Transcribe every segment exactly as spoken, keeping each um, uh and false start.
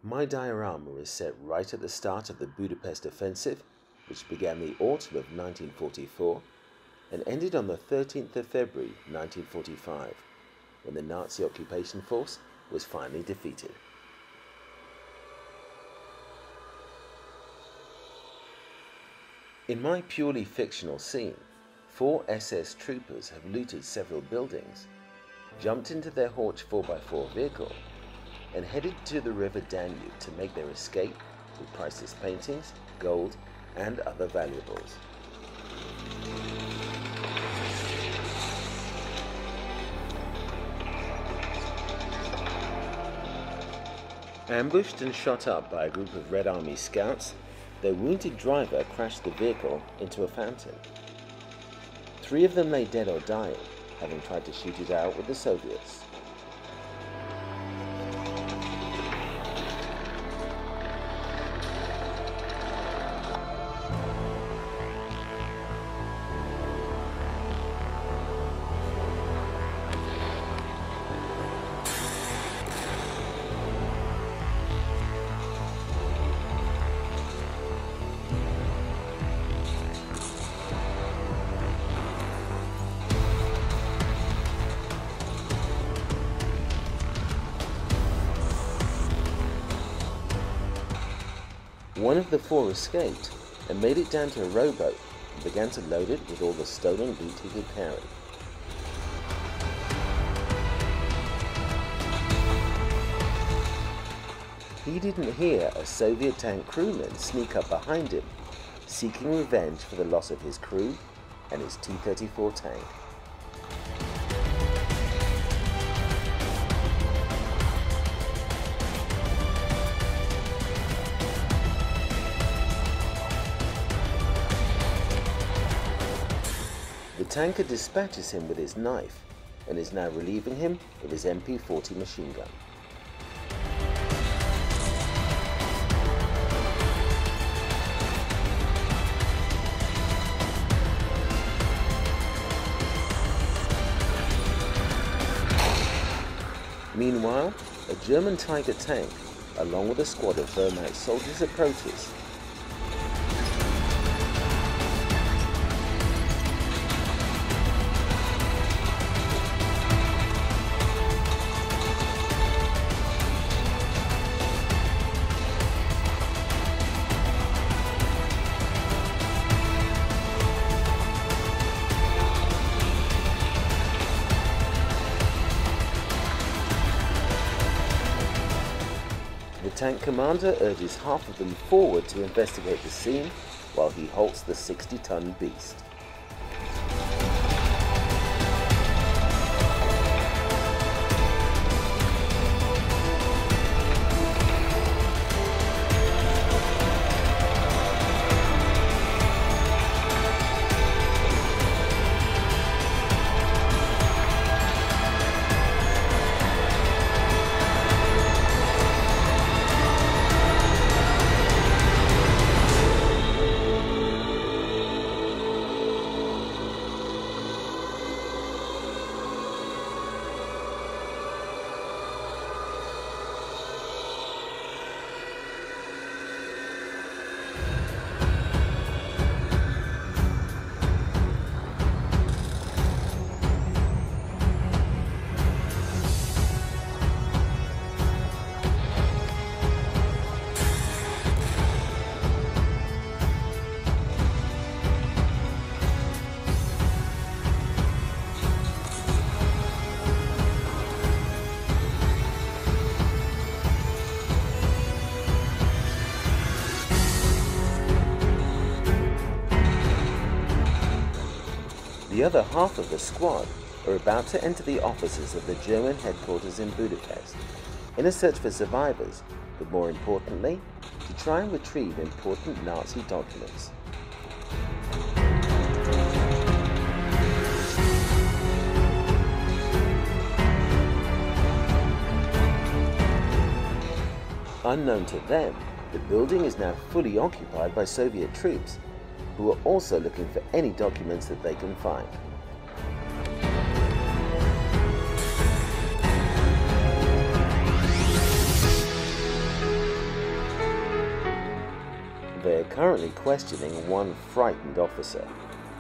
My diorama is set right at the start of the Budapest offensive, which began the autumn of nineteen forty-four and ended on the thirteenth of February nineteen forty-five, when the Nazi occupation force was finally defeated. In my purely fictional scene, four S S troopers have looted several buildings, jumped into their Horch four by four vehicle, and headed to the River Danube to make their escape with priceless paintings, gold, and other valuables. Ambushed and shot up by a group of Red Army scouts, their wounded driver crashed the vehicle into a fountain. Three of them lay dead or dying, having tried to shoot it out with the Soviets. One of the four escaped and made it down to a rowboat and began to load it with all the stolen loot he could carry. He didn't hear a Soviet tank crewman sneak up behind him, seeking revenge for the loss of his crew and his T thirty-four tank. The tanker dispatches him with his knife and is now relieving him of his M P forty machine gun. Meanwhile, a German Tiger tank, along with a squad of Wehrmacht soldiers, approaches. The tank commander urges half of them forward to investigate the scene while he halts the sixty ton beast. The other half of the squad are about to enter the offices of the German headquarters in Budapest in a search for survivors, but more importantly, to try and retrieve important Nazi documents. Unknown to them, the building is now fully occupied by Soviet troops, who are also looking for any documents that they can find. They are currently questioning one frightened officer.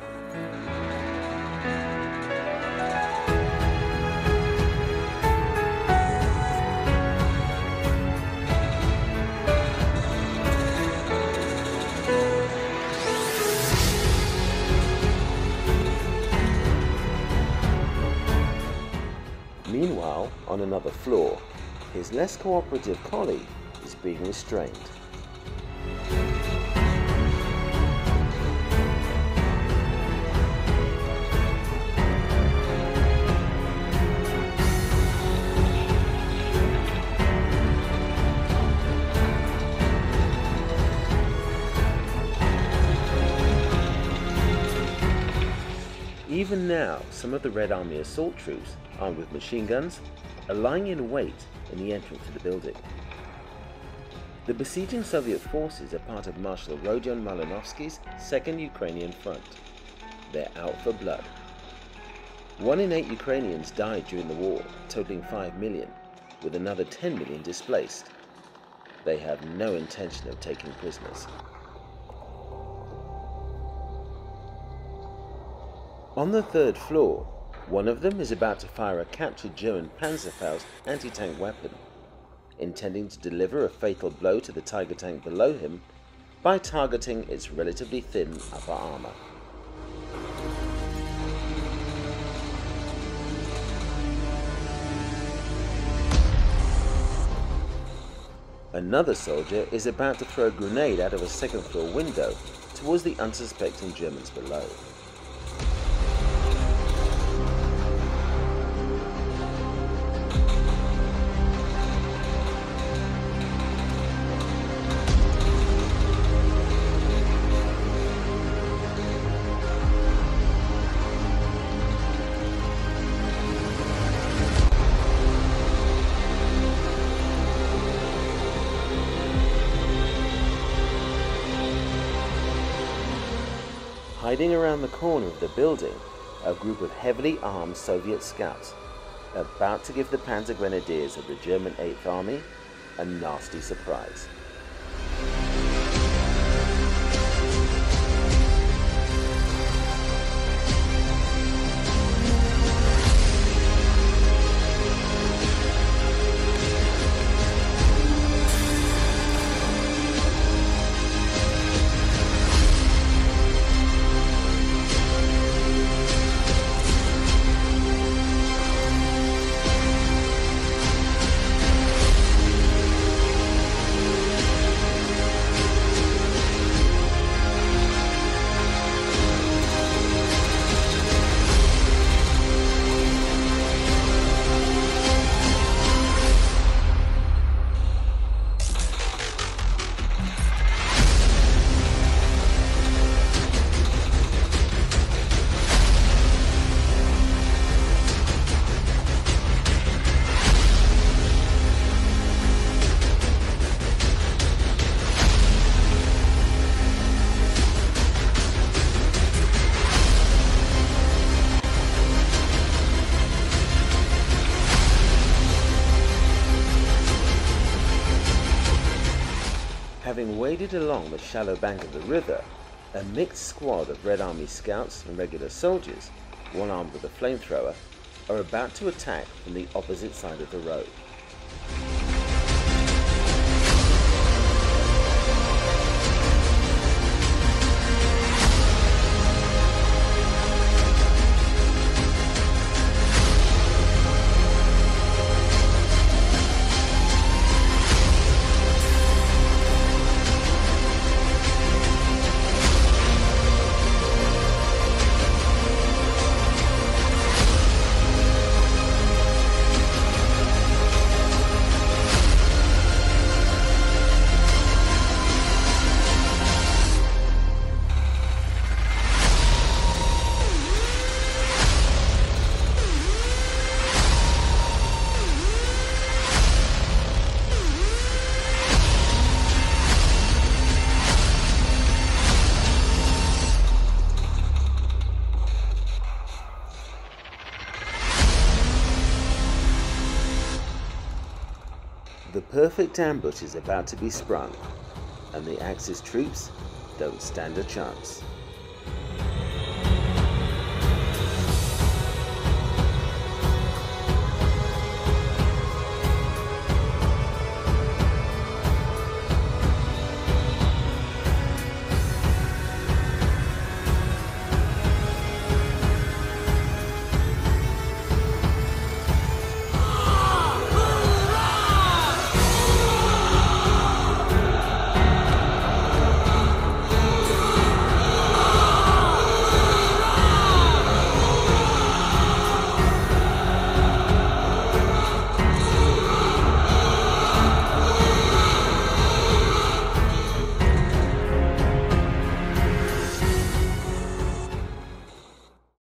Meanwhile, on another floor, his less cooperative colleague is being restrained. Even now, some of the Red Army assault troops, armed with machine guns, are lying in wait in the entrance to the building. The besieging Soviet forces are part of Marshal Rodion Malinovsky's Second Ukrainian Front. They're out for blood. One in eight Ukrainians died during the war, totaling five million, with another ten million displaced. They have no intention of taking prisoners. On the third floor, one of them is about to fire a captured German Panzerfaust anti-tank weapon, intending to deliver a fatal blow to the Tiger tank below him by targeting its relatively thin upper armor. Another soldier is about to throw a grenade out of a second floor window towards the unsuspecting Germans below. Hiding around the corner of the building, a group of heavily armed Soviet scouts about to give the Panzer Grenadiers of the German eighth Army a nasty surprise. Having waded along the shallow bank of the river, a mixed squad of Red Army scouts and regular soldiers, one armed with a flamethrower, are about to attack from the opposite side of the road. The perfect ambush is about to be sprung. and the Axis troops don't stand a chance.